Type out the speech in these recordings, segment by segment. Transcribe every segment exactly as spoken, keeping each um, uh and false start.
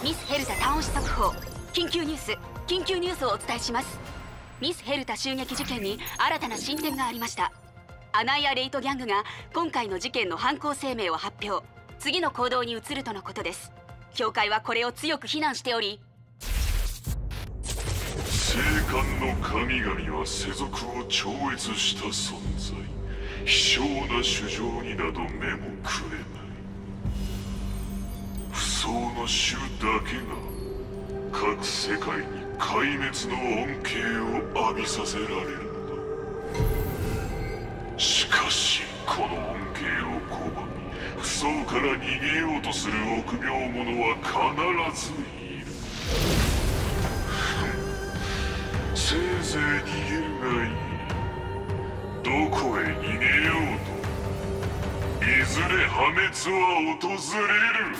ミスヘルタタウン市速報。緊急ニュース緊急ニュースをお伝えします。ミスヘルタ襲撃事件に新たな進展がありました。アナイア・レイトギャングが今回の事件の犯行声明を発表。次の行動に移るとのことです。教会はこれを強く非難しており、 聖冠の神々は世俗を超越した存在。希少な主情になど目もくれない。不相の主だけが各世界に壊滅の恩恵を浴びさせられるのだ。しかしこの恩恵を拒み不相から逃げようとする臆病者は必ずいる。せいぜい逃げるがいい。どこへ逃げようといずれ破滅は訪れる。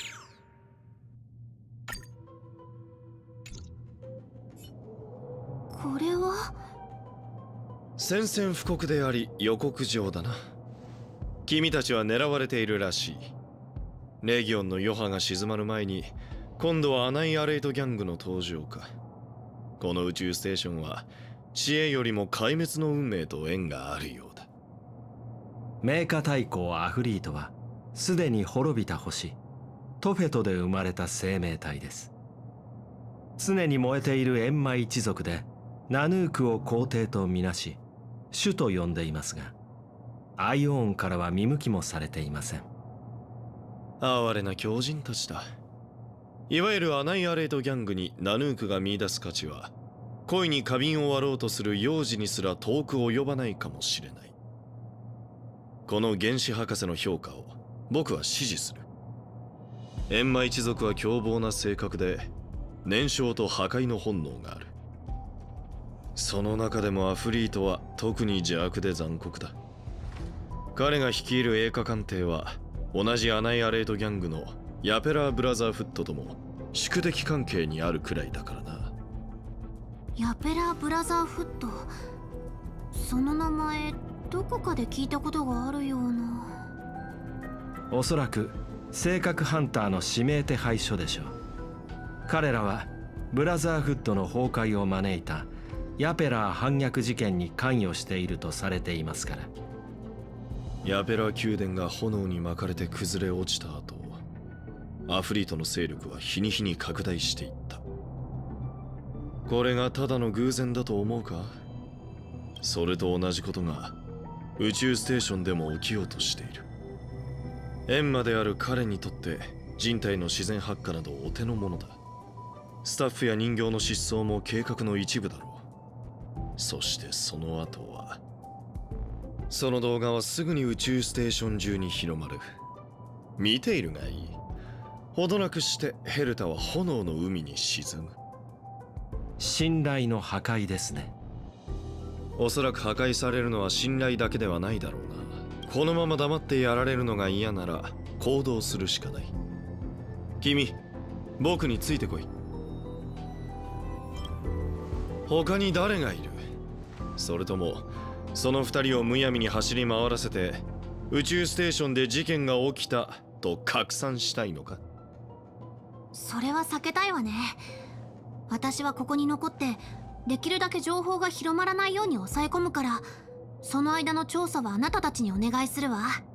これは宣戦布告であり予告状だな。君たちは狙われているらしい。レギオンの余波が静まる前に今度はアナイアレイトギャングの登場か。この宇宙ステーションは知恵よりも壊滅の運命と縁があるようだ。 メーカ大公アフリートはすでに滅びた星トフェトで生まれた生命体です。常に燃えているエンマ一族でナヌークを皇帝とみなし主と呼んでいますが、アイオーンからは見向きもされていません。 哀れな狂人たちだ。いわゆるアナイアレイトギャングにナヌークが見出す価値は恋に花瓶を割ろうとする幼児にすら遠く及ばないかもしれない。この原始博士の評価を僕は支持する。エンマ一族は凶暴な性格で燃焼と破壊の本能がある。その中でもアフリートは特に邪悪で残酷だ。彼が率いる栄華艦艇は同じアナイアレイトギャングのヤペラーブラザーフットとも宿敵関係にあるくらいだからな。 ヤペラーブラザーフット、その名前どこかで聞いたことがあるような。 おそらく性格ハンターの指名手配書でしょう。彼らはブラザーフットの崩壊を招いたヤペラー反逆事件に関与しているとされていますから。 ヤペラ宮殿が炎に巻かれて崩れ落ちた後、アフリートの勢力は日に日に拡大していった。これがただの偶然だと思うか？それと同じことが宇宙ステーションでも起きようとしている。エンマである彼にとって人体の自然発火などお手の物だ。スタッフや人形の失踪も計画の一部だろう。そしてその後は、その動画はすぐに宇宙ステーション中に広まる。見ているがいい。ほどなくしてヘルタは炎の海に沈む。 信頼の破壊ですね。 おそらく破壊されるのは信頼だけではないだろうな。このまま黙ってやられるのが嫌なら行動するしかない。君、僕についてこい。他に誰がいる？それともその二人をむやみに走り回らせて宇宙ステーションで事件が起きたと拡散したいのか？ それは避けたいわね。私はここに残ってできるだけ情報が広まらないように抑え込むから、その間の調査はあなたたちにお願いするわ。